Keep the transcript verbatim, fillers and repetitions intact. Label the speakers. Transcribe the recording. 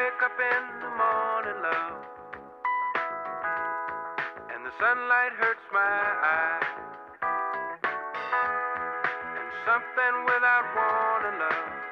Speaker 1: wake up in the morning, love, and the sunlight hurts my eyes, and something without warning, love,